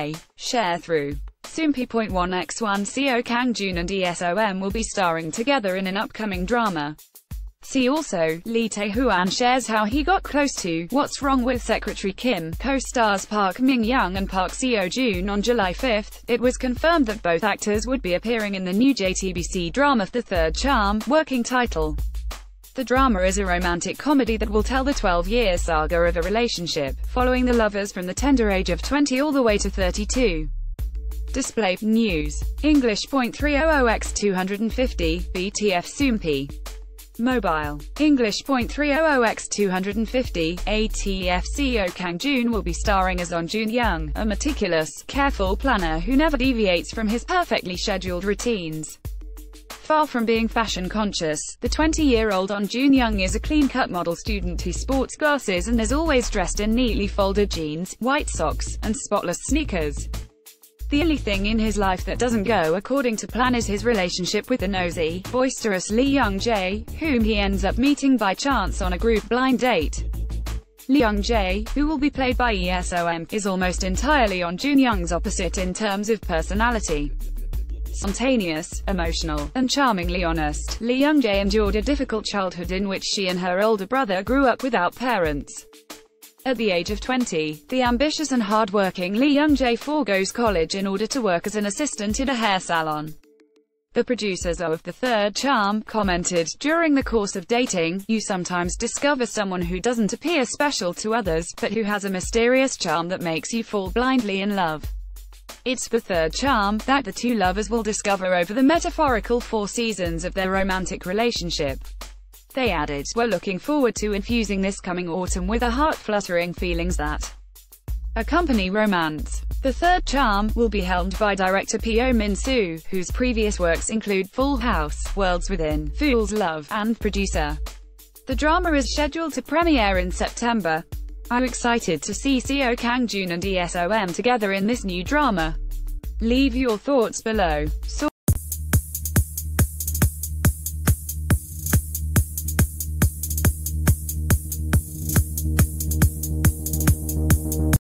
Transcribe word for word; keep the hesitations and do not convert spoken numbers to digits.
J. Share through Soompi point one by one Seo Kang-joon and E S O M will be starring together in an upcoming drama. See also, Lee Tae-hwan shares how he got close to What's Wrong with Secretary Kim. Co-stars Park Min-young and Park Seo-joon. On July fifth, it was confirmed that both actors would be appearing in the new J T B C drama The Third Charm, working title. The drama is a romantic comedy that will tell the twelve-year saga of a relationship, following the lovers from the tender age of twenty all the way to thirty-two. Display News. English point three hundred by two hundred fifty, B T F Soompi. Mobile. English point three hundred by two hundred fifty, A T F Seo Kang-joon will be starring as On Joon-young, a meticulous, careful planner who never deviates from his perfectly scheduled routines. Far from being fashion-conscious, the twenty-year-old On Joon-young is a clean-cut model student who sports glasses and is always dressed in neatly folded jeans, white socks, and spotless sneakers. The only thing in his life that doesn't go according to plan is his relationship with the nosy, boisterous Lee Young-jae, whom he ends up meeting by chance on a group blind date. Lee Young-jae, who will be played by E S O M, is almost entirely On Joon-young's opposite in terms of personality. Spontaneous, emotional, and charmingly honest, Lee Young-jae endured a difficult childhood in which she and her older brother grew up without parents. At the age of twenty, the ambitious and hard-working Lee Young-jae forgoes college in order to work as an assistant in a hair salon. The producers of The Third Charm commented, during the course of dating, you sometimes discover someone who doesn't appear special to others, but who has a mysterious charm that makes you fall blindly in love. It's the third charm that the two lovers will discover over the metaphorical four seasons of their romantic relationship. They added, we're looking forward to infusing this coming autumn with the heart-fluttering feelings that accompany romance. The Third Charm will be helmed by director Pyo Min-soo, whose previous works include Full House, Worlds Within, Fool's Love, and Producer. The drama is scheduled to premiere in September. I'm excited to see Seo Kang-joon and E S O M together in this new drama. Leave your thoughts below. So